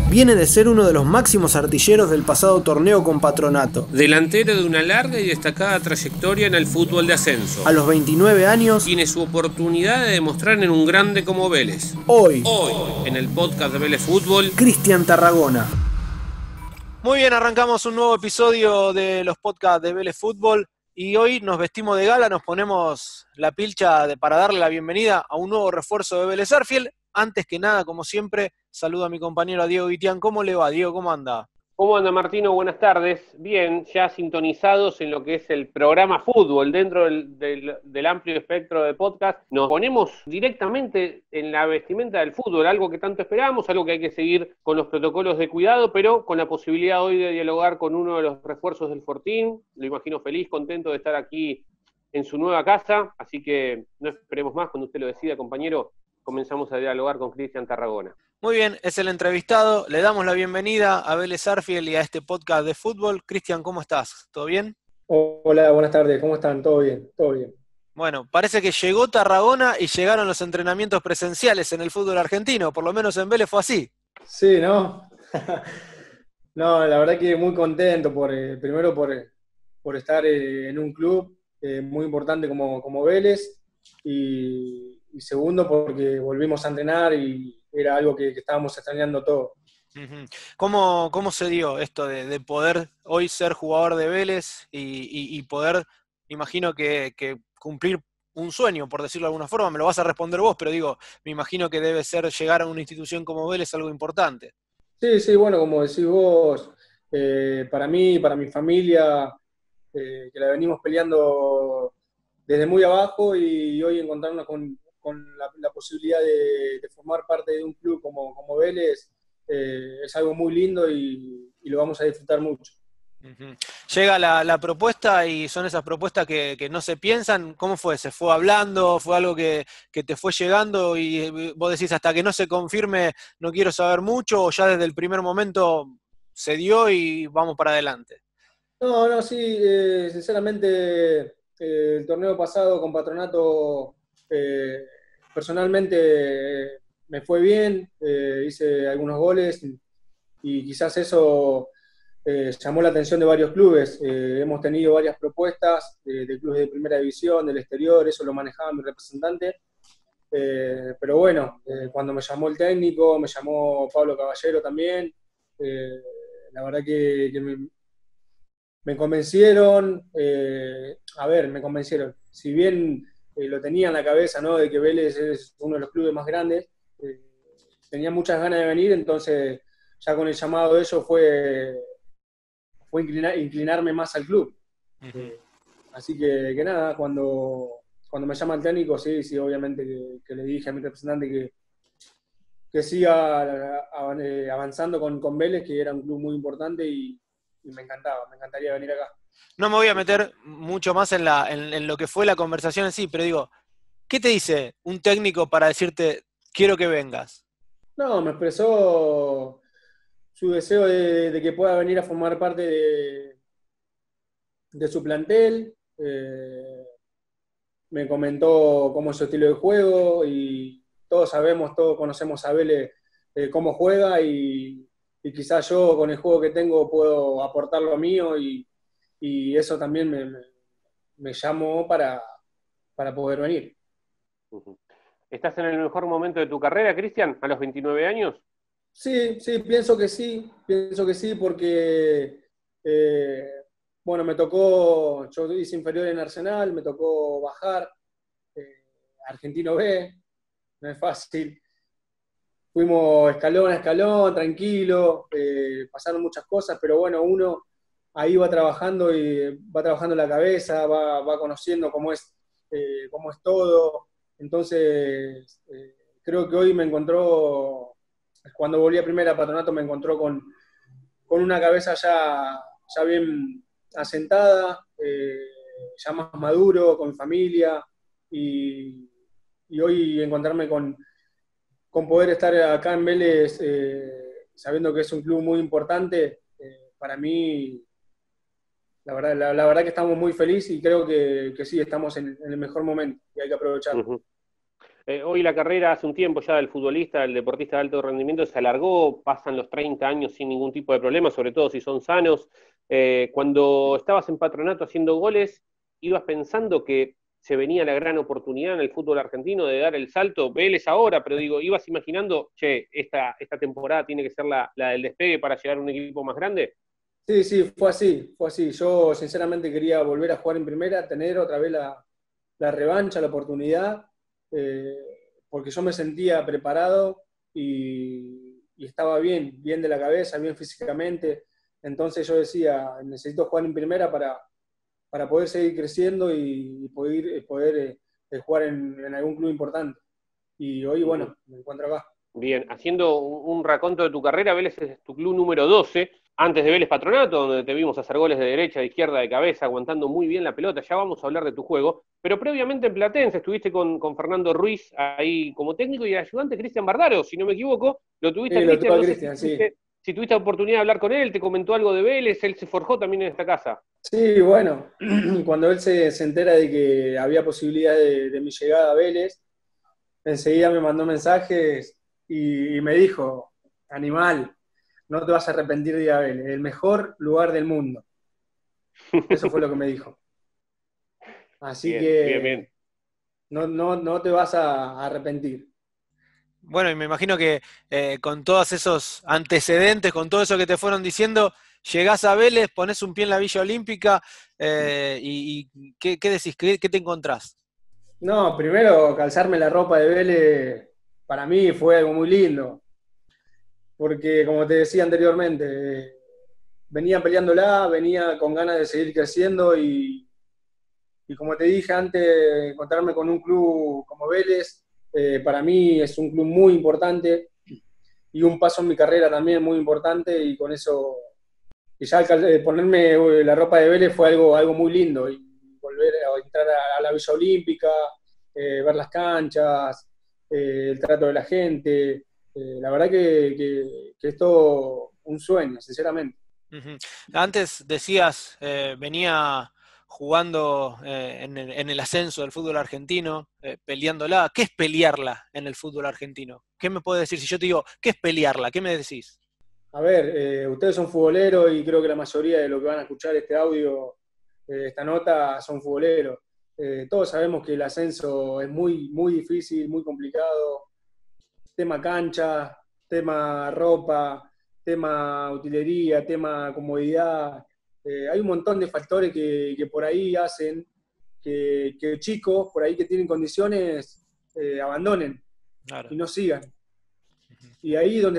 Viene de ser uno de los máximos artilleros del pasado torneo con Patronato. Delantero de una larga y destacada trayectoria en el fútbol de ascenso. A los 29 años tiene su oportunidad de demostrar en un grande como Vélez. Hoy, en el podcast de Vélez Fútbol, Cristian Tarragona. Muy bien, arrancamos un nuevo episodio de los podcasts de Vélez Fútbol y hoy nos vestimos de gala, nos ponemos la pilcha para darle la bienvenida a un nuevo refuerzo de Vélez Sarsfield. Antes que nada, como siempre, saludo a mi compañero Diego Guitián. ¿Cómo le va, Diego? ¿Cómo anda? ¿Cómo anda, Martino? Buenas tardes. Bien, ya sintonizados en lo que es el programa fútbol dentro del amplio espectro de podcast. Nos ponemos directamente en la vestimenta del fútbol, algo que tanto esperamos, algo que hay que seguir con los protocolos de cuidado, pero con la posibilidad hoy de dialogar con uno de los refuerzos del Fortín. Lo imagino feliz, contento de estar aquí en su nueva casa, así que no esperemos más. Cuando usted lo decida, compañero, comenzamos a dialogar con Cristian Tarragona. Muy bien, es el entrevistado. Le damos la bienvenida a Vélez Sarsfield y a este podcast de fútbol. Cristian, ¿cómo estás? ¿Todo bien? Hola, buenas tardes. ¿Cómo están? ¿Todo bien? Todo bien. Bueno, parece que llegó Tarragona y llegaron los entrenamientos presenciales en el fútbol argentino. Por lo menos en Vélez fue así. Sí, ¿no? No, la verdad que muy contento, primero por estar en un club muy importante como Vélez y segundo porque volvimos a entrenar y era algo que estábamos extrañando todos. ¿Cómo se dio esto de poder hoy ser jugador de Vélez y poder, imagino que cumplir un sueño, por decirlo de alguna forma? Me lo vas a responder vos, pero digo, me imagino que debe ser llegar a una institución como Vélez algo importante. Sí, bueno, como decís vos, para mí, para mi familia, que la venimos peleando desde muy abajo y hoy encontrarnos con la posibilidad de formar parte de un club como Vélez es algo muy lindo y lo vamos a disfrutar mucho. Llega la propuesta y son esas propuestas que no se piensan. ¿Cómo fue? ¿Se fue hablando? ¿Fue algo que te fue llegando y vos decís hasta que no se confirme no quiero saber mucho, o ya desde el primer momento se dio y vamos para adelante? No, sí, sinceramente el torneo pasado con Patronato personalmente me fue bien, hice algunos goles y quizás eso llamó la atención de varios clubes. Hemos tenido varias propuestas de clubes de primera división, del exterior, eso lo manejaba mi representante. Pero bueno, cuando me llamó el técnico, me llamó Pablo Caballero también, la verdad que me convencieron, me convencieron. Si bien lo tenía en la cabeza, ¿no?, de que Vélez es uno de los clubes más grandes, tenía muchas ganas de venir, entonces ya con el llamado de ellos fue inclinarme más al club. Así que nada, cuando me llama el técnico, sí, obviamente que le dije a mi representante que siga avanzando con Vélez, que era un club muy importante y me encantaría venir acá. No me voy a meter mucho más en lo que fue la conversación en sí, pero digo, ¿qué te dice un técnico para decirte quiero que vengas? No, me expresó su deseo de que pueda venir a formar parte de su plantel. Me comentó cómo es su estilo de juego y todos conocemos a Vélez cómo juega y quizás yo con el juego que tengo puedo aportar lo mío y eso también me llamó para poder venir. ¿Estás en el mejor momento de tu carrera, Cristian, a los 29 años? Sí, pienso que sí porque me tocó, yo hice inferior en Arsenal, me tocó bajar, Argentino B, no es fácil. Fuimos escalón a escalón, tranquilo, pasaron muchas cosas, pero bueno, uno ahí va trabajando y va trabajando la cabeza, va conociendo cómo es todo. Entonces, creo que hoy me encontró, cuando volví a primera Patronato, me encontró con una cabeza ya bien asentada, ya más maduro, con familia, y hoy encontrarme con poder estar acá en Vélez, sabiendo que es un club muy importante, para mí, la verdad que estamos muy felices y creo que sí, estamos en el mejor momento y hay que aprovecharlo. Hoy la carrera hace un tiempo ya del futbolista, del deportista de alto rendimiento, se alargó, pasan los 30 años sin ningún tipo de problema, sobre todo si son sanos. Cuando estabas en Patronato haciendo goles, ibas pensando que se venía la gran oportunidad en el fútbol argentino de dar el salto, Vélez ahora, pero digo, ibas imaginando, che, esta temporada tiene que ser la del despegue para llegar a un equipo más grande. Sí, sí, fue así, fue así. Yo sinceramente quería volver a jugar en primera, tener otra vez la revancha, la oportunidad, eh, porque yo me sentía preparado y estaba bien, bien de la cabeza, bien físicamente. Entonces yo decía, necesito jugar en primera para poder seguir creciendo y poder jugar en algún club importante. Y hoy, bueno, me encuentro acá. Bien, haciendo un raconto de tu carrera, Vélez es tu club número 12, antes de Vélez Patronato, donde te vimos hacer goles de derecha, de izquierda, de cabeza, aguantando muy bien la pelota. Ya vamos a hablar de tu juego, pero previamente en Platense estuviste con Fernando Ruiz ahí como técnico y el ayudante Cristian Bardaro, si no me equivoco, lo tuviste Sí, a lo Cristian, tuvo a no sé Cristian, sí. si tuviste oportunidad de hablar con él, te comentó algo de Vélez, él se forjó también en esta casa. Sí, bueno, cuando él se entera de que había posibilidad de mi llegada a Vélez, enseguida me mandó mensajes y me dijo, animal, no te vas a arrepentir de ir a Vélez, el mejor lugar del mundo. Eso fue lo que me dijo. Así Bien, bien, que bien. no te vas a arrepentir. Bueno, y me imagino que con todos esos antecedentes, con todo eso que te fueron diciendo, llegás a Vélez, pones un pie en la Villa Olímpica y ¿qué decís? ¿Qué te encontrás? No, primero calzarme la ropa de Vélez para mí fue algo muy lindo, porque como te decía anteriormente, venía peleándola, venía con ganas de seguir creciendo y como te dije antes, encontrarme con un club como Vélez, para mí es un club muy importante y un paso en mi carrera también muy importante y con eso, y ya ponerme la ropa de Vélez fue algo muy lindo y volver a entrar a la Villa Olímpica, ver las canchas, el trato de la gente, la verdad que es todo un sueño, sinceramente. Ujú. Antes decías, venía jugando en el ascenso del fútbol argentino, peleándola. ¿Qué es pelearla en el fútbol argentino? ¿Qué me puedes decir? Si yo te digo, ¿qué es pelearla? ¿Qué me decís? A ver, ustedes son futboleros y creo que la mayoría de los que van a escuchar este audio, esta nota, son futboleros. Todos sabemos que el ascenso es muy, muy difícil, muy complicado. Tema cancha, tema ropa, tema utilería, tema comodidad. Hay un montón de factores que por ahí hacen que chicos por ahí que tienen condiciones abandonen Claro. y no sigan. Y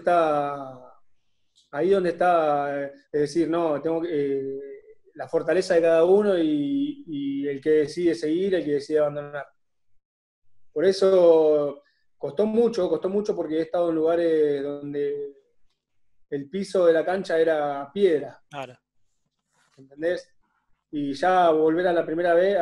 ahí donde está, es decir, no, tengo la fortaleza de cada uno y el que decide seguir, el que decide abandonar. Por eso costó mucho porque he estado en lugares donde el piso de la cancha era piedra, Claro. ¿entendés? Y ya volver a la primera vez,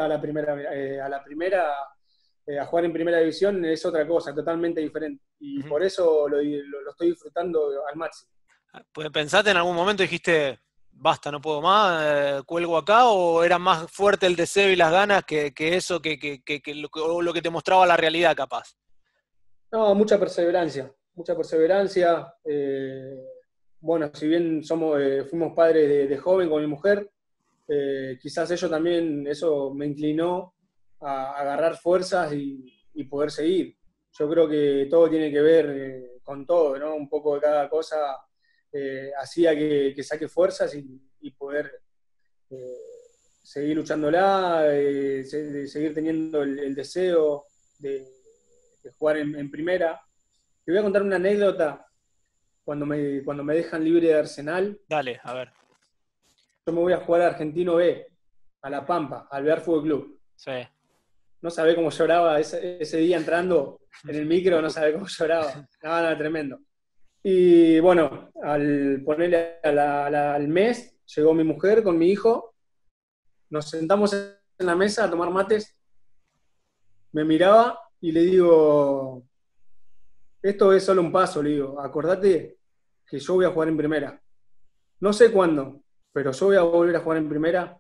a jugar en primera división es otra cosa, totalmente diferente. Y Ujú. por eso lo estoy disfrutando al máximo. Pues, ¿pensaste en algún momento, dijiste, basta, no puedo más, cuelgo acá? ¿O era más fuerte el deseo y las ganas que eso, o lo que te mostraba la realidad, capaz? No, mucha perseverancia, mucha perseverancia. Bueno, si bien fuimos padres de joven con mi mujer, quizás eso me inclinó a agarrar fuerzas y poder seguir. Yo creo que todo tiene que ver con todo, ¿no? Un poco de cada cosa hacía que saque fuerzas y poder eh, seguir luchándola, seguir teniendo el deseo de, de jugar en primera. Te voy a contar una anécdota cuando me dejan libre de Arsenal. Dale, a ver. Yo me voy a jugar a Argentino B, a La Pampa, al Bear Fútbol Club. Sí. No sabe cómo lloraba ese día entrando en el micro, no sabe cómo lloraba. Nada, tremendo. Y bueno, al ponerle al mes, llegó mi mujer con mi hijo, nos sentamos en la mesa a tomar mates, me miraba y le digo, esto es solo un paso, le digo, acordate que yo voy a jugar en primera. No sé cuándo, pero yo voy a volver a jugar en primera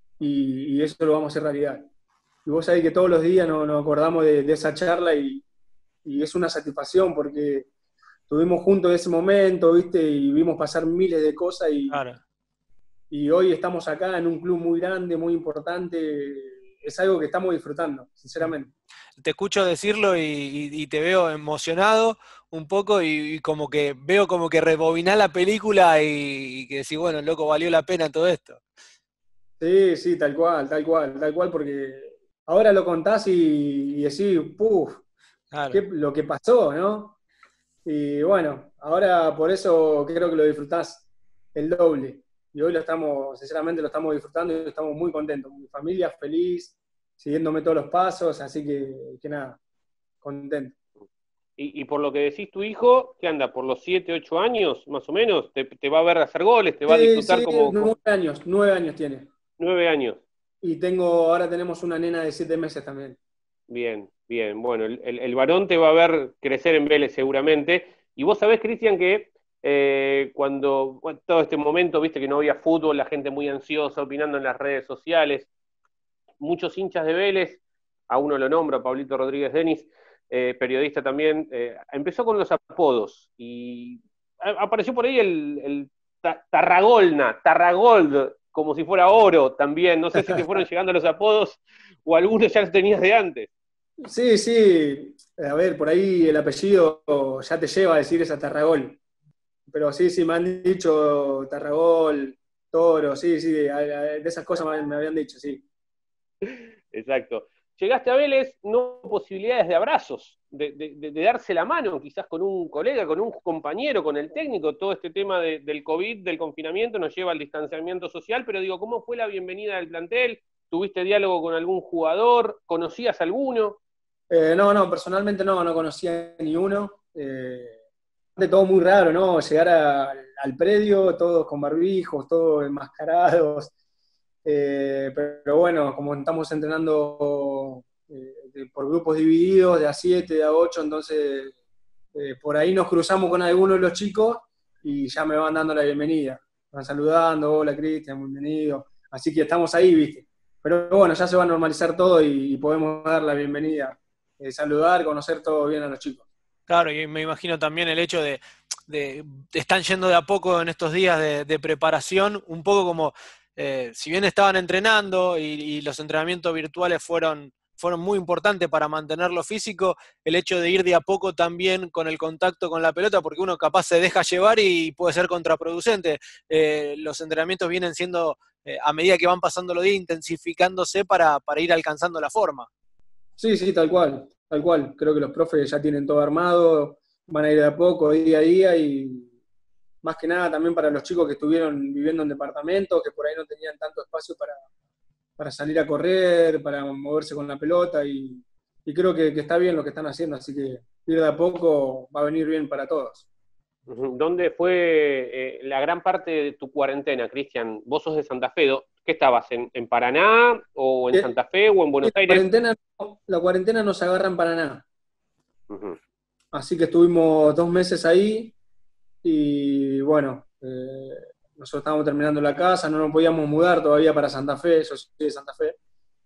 y eso lo vamos a hacer realidad. Y vos sabés que todos los días nos acordamos de esa charla y y es una satisfacción porque estuvimos juntos en ese momento, ¿viste? Y vimos pasar miles de cosas Claro. y hoy estamos acá en un club muy grande, muy importante. Es algo que estamos disfrutando, sinceramente. Te escucho decirlo y te veo emocionado un poco y como que veo como que rebobinás la película y que decís, bueno, loco, valió la pena todo esto. Sí, sí, tal cual, porque ahora lo contás y decís, puf, Claro. lo que pasó, ¿no? Y bueno, ahora por eso creo que lo disfrutás el doble. Y hoy sinceramente lo estamos disfrutando y estamos muy contentos. Mi familia feliz, siguiéndome todos los pasos, así que nada, contento. Y por lo que decís, tu hijo, ¿qué anda? ¿Por los 7, 8 años, más o menos? ¿Te va a ver hacer goles? ¿Te va a Sí, disfrutar sí, como 9 años tiene. 9 años? Y ahora tenemos una nena de 7 meses también. Bien, bien. Bueno, el varón te va a ver crecer en Vélez seguramente. Y vos sabés, Cristian, que bueno, todo este momento, viste que no había fútbol, la gente muy ansiosa, opinando en las redes sociales, muchos hinchas de Vélez, a uno lo nombro, a Pablito Rodríguez Denis, periodista también, empezó con los apodos y apareció por ahí el Tarragold, como si fuera oro también. No sé si te fueron llegando los apodos o algunos ya los tenías de antes. Sí, sí, a ver, por ahí el apellido ya te lleva a decir esa Tarragol. Pero sí, sí, me han dicho Tarragol, Toro, sí, sí, de esas cosas me habían dicho, sí. Exacto. Llegaste a Vélez, no posibilidades de abrazos, de darse la mano, quizás con un colega, con un compañero, con el técnico. Todo este tema del COVID, del confinamiento, nos lleva al distanciamiento social, pero digo, ¿cómo fue la bienvenida del plantel? ¿Tuviste diálogo con algún jugador? ¿Conocías alguno? No, personalmente no conocía ni uno. De todo muy raro, ¿no? Llegar al predio, todos con barbijos, todos enmascarados. Pero bueno, como estamos entrenando por grupos divididos, de A7, de A8, entonces por ahí nos cruzamos con algunos de los chicos y ya me van dando la bienvenida. Me van saludando, hola Cristian, bienvenido. Así que estamos ahí, ¿viste? Pero bueno, ya se va a normalizar todo y podemos dar la bienvenida, saludar, conocer todo bien a los chicos. Claro, y me imagino también el hecho de están yendo de a poco en estos días de preparación, un poco como, si bien estaban entrenando y los entrenamientos virtuales fueron muy importantes para mantenerlo físico, el hecho de ir de a poco también con el contacto con la pelota, porque uno capaz se deja llevar y puede ser contraproducente. Los entrenamientos vienen siendo, a medida que van pasando los días, intensificándose para ir alcanzando la forma. Sí, sí, tal cual, tal cual. Creo que los profes ya tienen todo armado, van a ir de a poco, día a día, y más que nada también para los chicos que estuvieron viviendo en departamentos, que por ahí no tenían tanto espacio para salir a correr, para moverse con la pelota, y creo que está bien lo que están haciendo, así que ir de a poco va a venir bien para todos. ¿Dónde fue la gran parte de tu cuarentena, Cristian? Vos sos de Santa Fe. ¿Qué estabas? ¿En Paraná o en Santa Fe o en Buenos Aires? La cuarentena no se agarra en Paraná, Uh-huh. así que estuvimos 2 meses ahí, y bueno, nosotros estábamos terminando la casa, no nos podíamos mudar todavía para Santa Fe, yo soy de Santa Fe.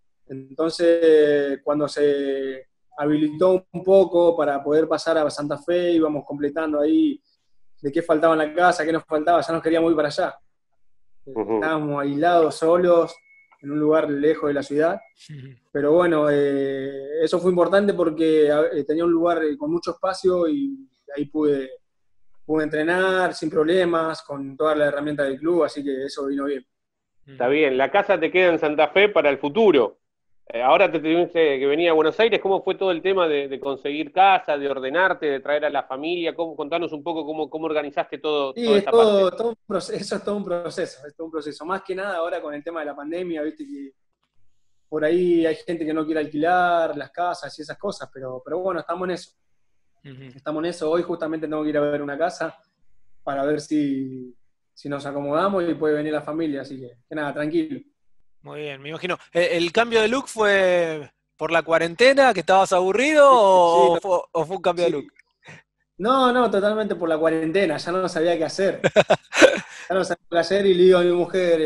Entonces, cuando se habilitó un poco para poder pasar a Santa Fe, íbamos completando ahí de qué faltaba en la casa, qué nos faltaba, ya nos queríamos ir para allá. Uh-huh. Estábamos aislados, solos, en un lugar lejos de la ciudad. Pero bueno, eso fue importante porque tenía un lugar con mucho espacio y ahí pude entrenar sin problemas, con todas las herramientas del club, así que eso vino bien. Está bien, la casa te queda en Santa Fe para el futuro. Ahora te tuviste que venir a Buenos Aires. ¿Cómo fue todo el tema de conseguir casa, de ordenarte, de traer a la familia? Contanos un poco cómo organizaste Sí, toda esa parte. todo un proceso, eso es todo un proceso. Más que nada ahora con el tema de la pandemia, viste que por ahí hay gente que no quiere alquilar las casas y esas cosas, pero bueno, estamos en eso. Estamos en eso. Hoy justamente tengo que ir a ver una casa para ver si nos acomodamos y puede venir la familia, así que nada, tranquilo. Muy bien, me imagino. ¿El cambio de look fue por la cuarentena, que estabas aburrido, Sí, o fue un cambio de sí. look? No, totalmente por la cuarentena, ya no sabía qué hacer. Ya no sabía qué hacer y le digo a mi mujer,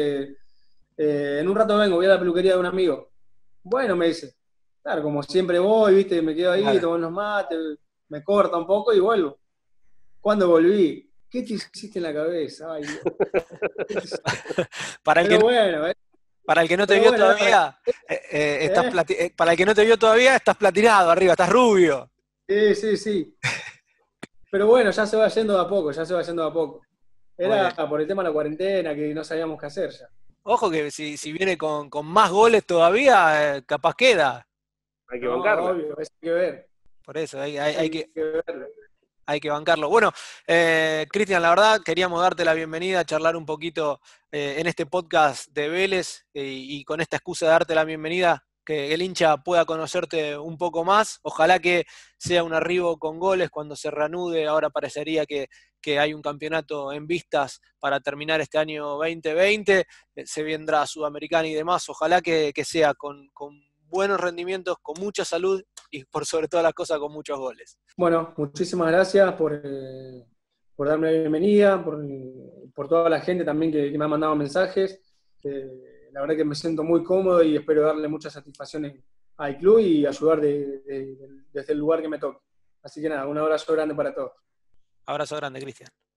en un rato vengo, voy a la peluquería de un amigo. Bueno, me dice, claro, como siempre voy, viste, me quedo ahí, Claro. tomo unos mates, me corta un poco y vuelvo. ¿Cuándo volví? ¿Qué te hiciste en la cabeza? Ay, Dios. Para el que, Pero bueno, para el que no te pero vio bueno, todavía, para el que no te vio todavía, estás platinado arriba, estás rubio. sí. Pero bueno, ya se va yendo de a poco, ya se va yendo de a poco. Muy Era bien. por el tema de la cuarentena, que no sabíamos qué hacer ya. Ojo que si viene con más goles todavía, capaz queda. Hay que No, bancarla. obvio, eso hay que ver. Por eso Hay que verlo. hay que bancarlo. Bueno, Cristian, la verdad, queríamos darte la bienvenida, charlar un poquito en este podcast de Vélez y con esta excusa de darte la bienvenida, que el hincha pueda conocerte un poco más. Ojalá que sea un arribo con goles cuando se reanude. Ahora parecería que hay un campeonato en vistas para terminar este año 2020. Se vendrá Sudamericana y demás. Ojalá que sea con buenos rendimientos, con mucha salud y por sobre todas las cosas con muchos goles. Bueno, muchísimas gracias por darme la bienvenida, por toda la gente también que me ha mandado mensajes. La verdad que me siento muy cómodo y espero darle muchas satisfacciones al club y ayudar desde el lugar que me toque. Así que nada, un abrazo grande para todos. Abrazo grande, Cristian.